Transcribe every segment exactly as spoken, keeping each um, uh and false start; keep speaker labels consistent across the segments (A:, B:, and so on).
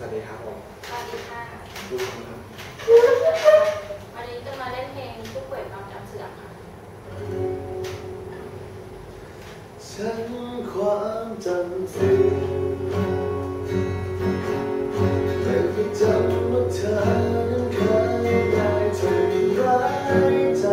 A: วัสดีครับผม
B: สวัสดีค่ะ
A: ดูครับ
B: วันนี้จะมาเล่นเพลงผู้ป่วยความจำเสื่อมค่ะ
A: ฉันความจำเสื่อมไม่เคยจำว่าเธอนั้นเคยได้ทำร้ายใจ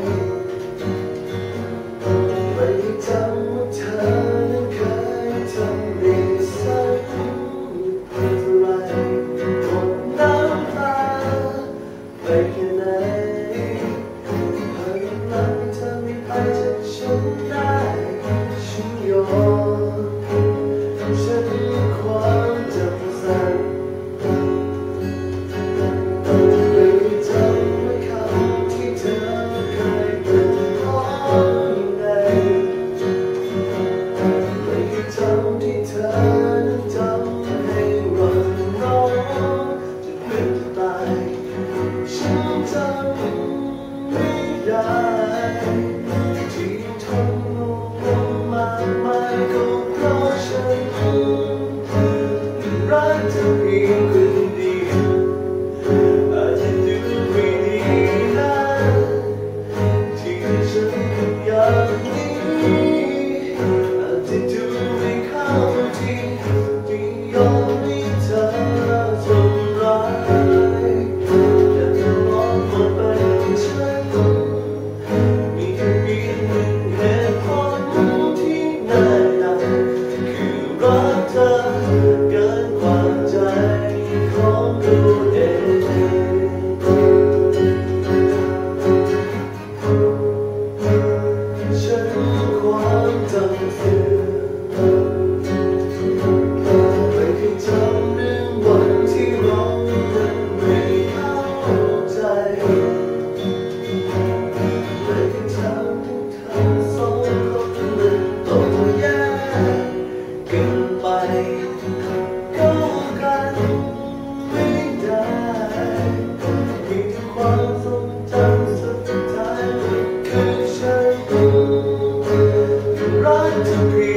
A: ไม่เคยจำว่าเธอนั้นเคยทำดีสักเท่าไรหมดน้ำตาไปแค่ไหนหากยังรักเธอไม่ไปจากฉันได้ฉันยอมฉันความจำสั้นไม่เคยจำว่าคำที่เธอเคยเป็นของยังไงไม่เคยจำที่เธอนั้นจำให้วันร้อนจนเป็นตายฉันจำไม่ได้ที่ทนงงมากมายก็เพราะฉันรักเธอเพียงคนเดียวอาจจะดูไม่ดีนะที่ฉันอยากนี้อาจจะดูไม่เข้าที่ที่ยอมให้เธอทำร้ายแต่ตลอดมาเป็นฉันมีแค่เพียงหนึ่งเหตุผลที่แน่นอนคือรักเธอเกินกว่าใจของตัวเองฉันความจำเสื่อมไม่เคยจำเรื่องวันที่เรานั้นไม่เข้าใจไม่เคยจำที่ทั้งสองคนนั้นต้องแยกกันไปเข้ากันไม่ได้มีแต่ความทรงจำสุดท้ายมันคือฉันรักเธอเพียง